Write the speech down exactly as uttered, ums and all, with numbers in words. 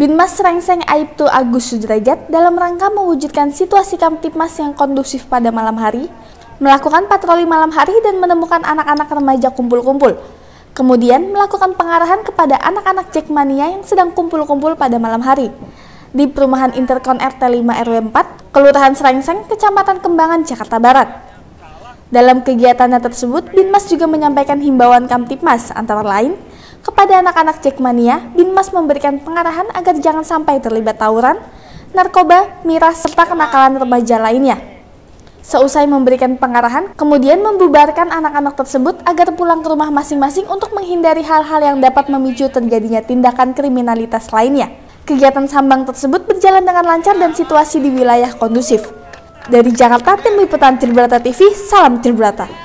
Binmas Srengseng Aibtu Agus Sudrajat dalam rangka mewujudkan situasi Kamtipmas yang kondusif pada malam hari, melakukan patroli malam hari dan menemukan anak-anak remaja kumpul-kumpul. Kemudian melakukan pengarahan kepada anak-anak Jackmania yang sedang kumpul-kumpul pada malam hari di perumahan Interkon R T lima R W empat, Kelurahan Srengseng, Kecamatan Kembangan, Jakarta Barat. Dalam kegiatannya tersebut, Binmas juga menyampaikan himbauan Kamtipmas antara lain kepada anak-anak Jackmania. Binmas memberikan pengarahan agar jangan sampai terlibat tawuran, narkoba, miras, serta kenakalan remaja lainnya. Seusai memberikan pengarahan, kemudian membubarkan anak-anak tersebut agar pulang ke rumah masing-masing untuk menghindari hal-hal yang dapat memicu terjadinya tindakan kriminalitas lainnya. Kegiatan sambang tersebut berjalan dengan lancar dan situasi di wilayah kondusif. Dari Jakarta, Tim Liputan Tribrata T V, salam Tribrata.